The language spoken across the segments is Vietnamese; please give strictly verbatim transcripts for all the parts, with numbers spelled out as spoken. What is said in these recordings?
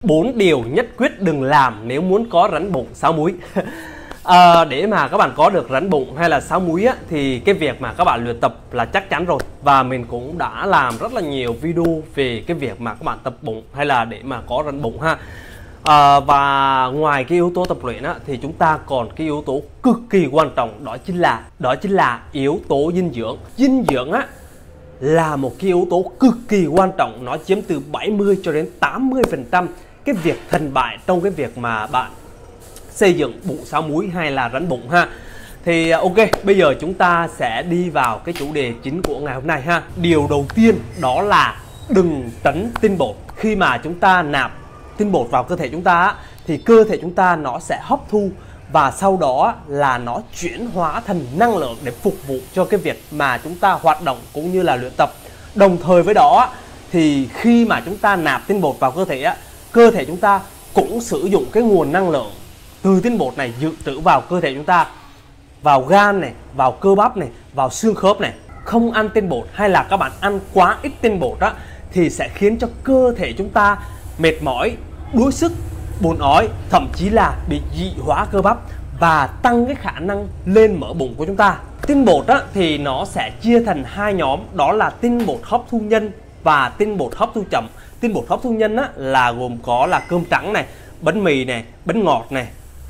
bốn điều nhất quyết đừng làm nếu muốn có rắn bụng sáu múi. À, để mà các bạn có được rắn bụng hay là sáu múi á, thì cái việc mà các bạn luyện tập là chắc chắn rồi. Và mình cũng đã làm rất là nhiều video về cái việc mà các bạn tập bụng hay là để mà có rắn bụng ha. À, và ngoài cái yếu tố tập luyện á, thì chúng ta còn cái yếu tố cực kỳ quan trọng, đó chính là đó chính là yếu tố dinh dưỡng. Dinh dưỡng á là một cái yếu tố cực kỳ quan trọng, nó chiếm từ bảy mươi cho đến tám mươi phần trăm cái việc thành bại trong cái việc mà bạn xây dựng bụng sáu múi hay là rắn bụng ha. Thì ok, bây giờ chúng ta sẽ đi vào cái chủ đề chính của ngày hôm nay ha. Điều đầu tiên đó là đừng tránh tinh bột. Khi mà chúng ta nạp tinh bột vào cơ thể chúng ta thì cơ thể chúng ta nó sẽ hấp thu và sau đó là nó chuyển hóa thành năng lượng để phục vụ cho cái việc mà chúng ta hoạt động cũng như là luyện tập. Đồng thời với đó thì khi mà chúng ta nạp tinh bột vào cơ thể á, cơ thể chúng ta cũng sử dụng cái nguồn năng lượng từ tinh bột này dự trữ vào cơ thể chúng ta, vào gan này, vào cơ bắp này, vào xương khớp này. Không ăn tinh bột hay là các bạn ăn quá ít tinh bột á thì sẽ khiến cho cơ thể chúng ta mệt mỏi, đuối sức, buồn ói, thậm chí là bị dị hóa cơ bắp và tăng cái khả năng lên mỡ bụng của chúng ta. Tinh bột á, thì nó sẽ chia thành hai nhóm, đó là tinh bột hấp thu nhanh và tinh bột hấp thu chậm. Tinh bột hấp thu nhanh á, là gồm có là cơm trắng này, bánh mì này, bánh ngọt này,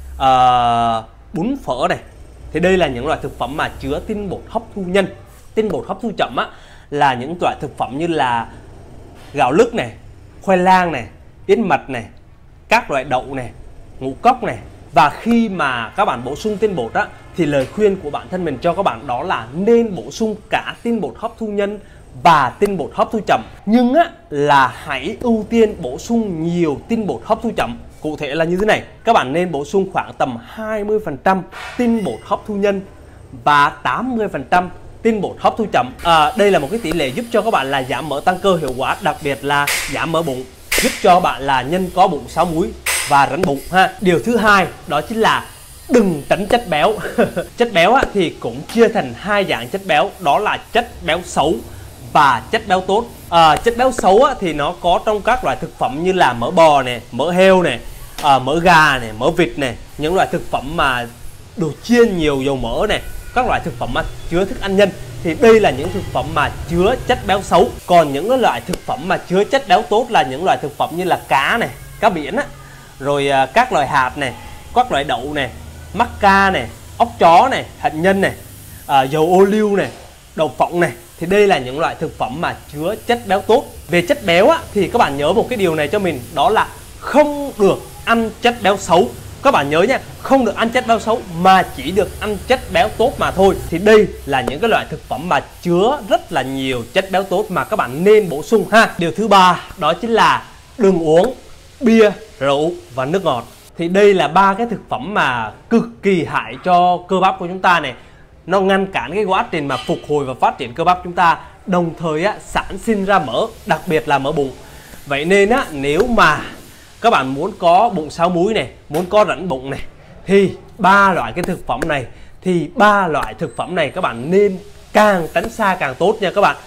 uh, bún phở này. Thì đây là những loại thực phẩm mà chứa tinh bột hấp thu nhanh. Tinh bột hấp thu chậm á, là những loại thực phẩm như là gạo lứt này, khoai lang này, yến mạch này, các loại đậu này, ngũ cốc này. Và khi mà các bạn bổ sung tinh bột á, thì lời khuyên của bản thân mình cho các bạn đó là nên bổ sung cả tinh bột hấp thu nhanh và tinh bột hấp thu chậm. Nhưng á, là hãy ưu tiên bổ sung nhiều tinh bột hấp thu chậm. Cụ thể là như thế này, các bạn nên bổ sung khoảng tầm hai mươi phần trăm tinh bột hấp thu nhanh và tám mươi phần trăm tinh bột hấp thu chậm. À, đây là một cái tỷ lệ giúp cho các bạn là giảm mỡ tăng cơ hiệu quả, đặc biệt là giảm mỡ bụng, giúp cho bạn là nhân có bụng sáu múi và rắn bụng ha. Điều thứ hai đó chính là đừng tránh chất béo. Chất béo á, thì cũng chia thành hai dạng chất béo, đó là chất béo xấu và chất béo tốt. À, chất béo xấu á, thì nó có trong các loại thực phẩm như là mỡ bò này, mỡ heo này, à, mỡ gà này, mỡ vịt này, những loại thực phẩm mà đồ chiên nhiều dầu mỡ này, các loại thực phẩm mà chứa thức ăn nhanh. Thì đây là những thực phẩm mà chứa chất béo xấu. Còn những cái loại thực phẩm mà chứa chất béo tốt là những loại thực phẩm như là cá này, cá biển á, rồi à, các loại hạt này, các loại đậu này, mắc ca này, ốc chó này, hạnh nhân này, à, dầu ô liu này, đậu phộng này. Thì đây là những loại thực phẩm mà chứa chất béo tốt. Về chất béo á, thì các bạn nhớ một cái điều này cho mình, đó là không được ăn chất béo xấu. Các bạn nhớ nha, không được ăn chất béo xấu mà chỉ được ăn chất béo tốt mà thôi. Thì đây là những cái loại thực phẩm mà chứa rất là nhiều chất béo tốt mà các bạn nên bổ sung ha. Điều thứ ba đó chính là đừng uống bia, rượu và nước ngọt. Thì đây là ba cái thực phẩm mà cực kỳ hại cho cơ bắp của chúng ta này. Nó ngăn cản cái quá trình mà phục hồi và phát triển cơ bắp chúng ta, đồng thời á, sản sinh ra mỡ, đặc biệt là mỡ bụng. Vậy nên á, nếu mà các bạn muốn có bụng sáu múi này, muốn có rãnh bụng này, thì ba loại cái thực phẩm này thì ba loại thực phẩm này các bạn nên càng tránh xa càng tốt nha các bạn.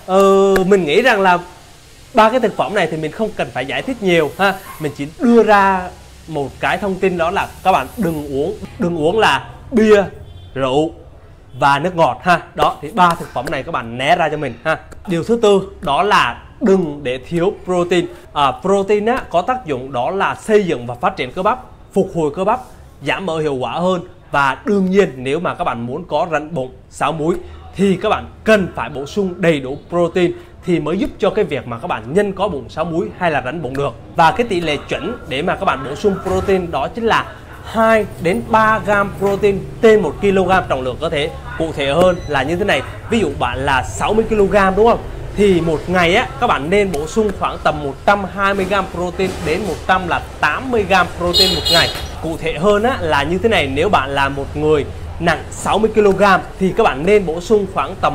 Ờ, mình nghĩ rằng là ba cái thực phẩm này thì mình không cần phải giải thích nhiều ha. Mình chỉ đưa ra một cái thông tin, đó là các bạn đừng uống đừng uống là bia, rượu và nước ngọt ha. Đó, thì ba thực phẩm này các bạn né ra cho mình ha. Điều thứ tư đó là đừng để thiếu protein. À, protein á, có tác dụng đó là xây dựng và phát triển cơ bắp, phục hồi cơ bắp, giảm mỡ hiệu quả hơn. Và đương nhiên nếu mà các bạn muốn có rãnh bụng sáu múi thì các bạn cần phải bổ sung đầy đủ protein, thì mới giúp cho cái việc mà các bạn nhân có bụng sáu múi hay là rãnh bụng được. Và cái tỷ lệ chuẩn để mà các bạn bổ sung protein đó chính là hai đến ba gam protein trên một ki lô gam trọng lượng cơ thể. Cụ thể hơn là như thế này, ví dụ bạn là sáu mươi ki lô gam đúng không? Thì một ngày á, các bạn nên bổ sung khoảng tầm một trăm hai mươi gam protein đến một trăm tám mươi gam protein một ngày. Cụ thể hơn á, là như thế này, nếu bạn là một người nặng sáu mươi ki lô gam thì các bạn nên bổ sung khoảng tầm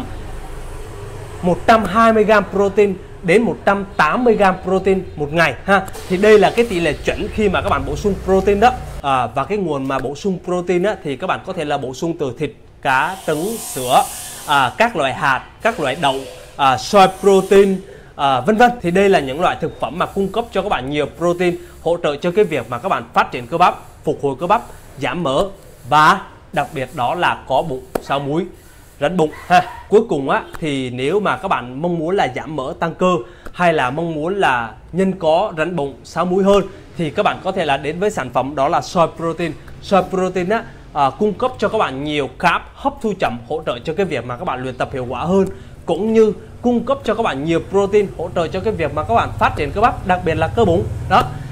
một trăm hai mươi gam protein đến một trăm tám mươi gam protein một ngày ha. Thì đây là cái tỷ lệ chuẩn khi mà các bạn bổ sung protein đó. À, và cái nguồn mà bổ sung protein á, thì các bạn có thể là bổ sung từ thịt, cá, trứng, sữa, à, các loại hạt, các loại đậu, à, soy protein, à, vân vân. Thì đây là những loại thực phẩm mà cung cấp cho các bạn nhiều protein, hỗ trợ cho cái việc mà các bạn phát triển cơ bắp, phục hồi cơ bắp, giảm mỡ và đặc biệt đó là có bụng sáu múi, rắn bụng ha. Cuối cùng á thì nếu mà các bạn mong muốn là giảm mỡ tăng cơ hay là mong muốn là nhân có rắn bụng sáu múi hơn thì các bạn có thể là đến với sản phẩm đó là soy protein. Soy protein á à, cung cấp cho các bạn nhiều carb, hấp thu chậm, hỗ trợ cho cái việc mà các bạn luyện tập hiệu quả hơn, cũng như cung cấp cho các bạn nhiều protein, hỗ trợ cho cái việc mà các bạn phát triển cơ bắp, đặc biệt là cơ bụng đó.